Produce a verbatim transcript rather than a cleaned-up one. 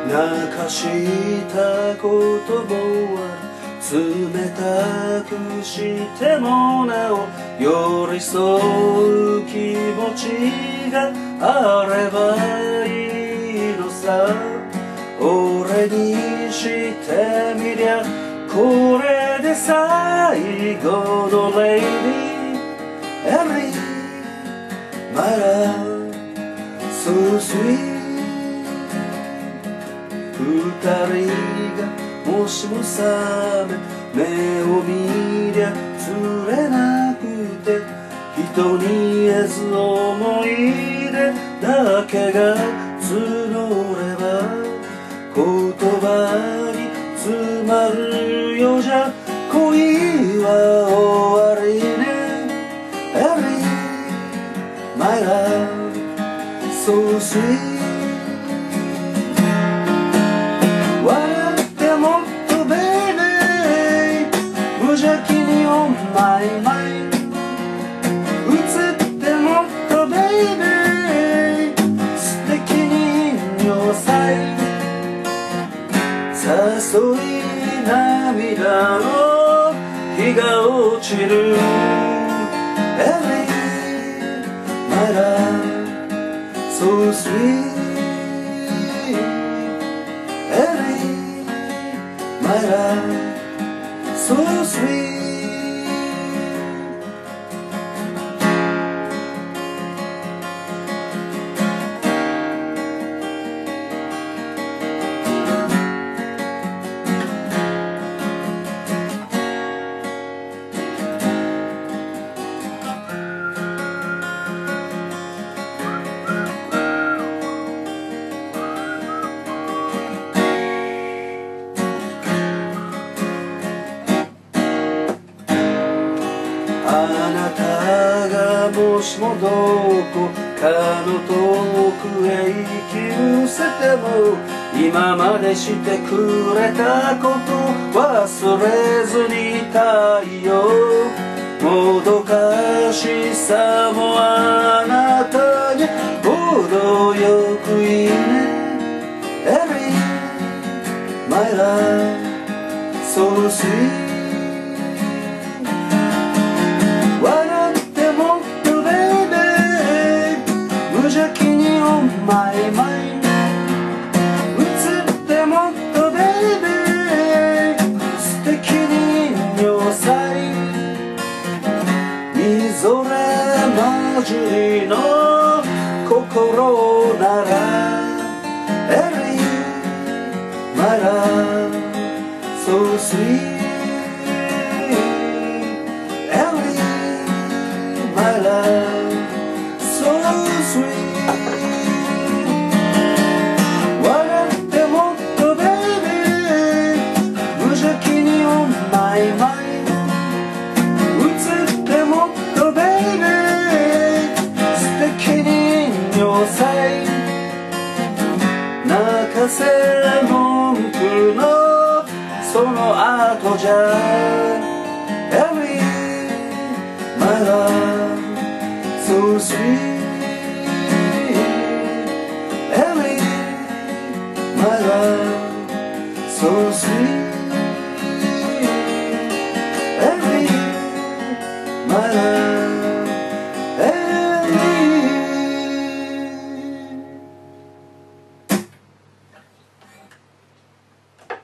泣かしたこともある。冷たくしてもなお寄り添う気持ちがあればいいのさ。俺にしてみりゃこれで最後のレイディーエリーマイラブ So sweet。 二人がもしも覚め目を見りゃ釣れなくて人に言えず思い出だけが募れば言葉に詰まるようじゃ恋は終わりね。 Every my love so sweet。マイマイ映ってもっとベイベー素敵に人形誘い涙の日が落ちる Every my love so sweet Every my love so sweet。あなたがもしもどこかの遠くへ引き寄せても今までしてくれたこと忘れずに太陽もどかしさもあなたに程よくいいね。 Every my love so sweet。マイマイ映ってもっとベイベー素敵に人形みぞれ混じりの心なら Every my love so sweet Every my love so sweet。泣かせ文句のその後じゃ Every my love so sweet Every my love so sweet Every my love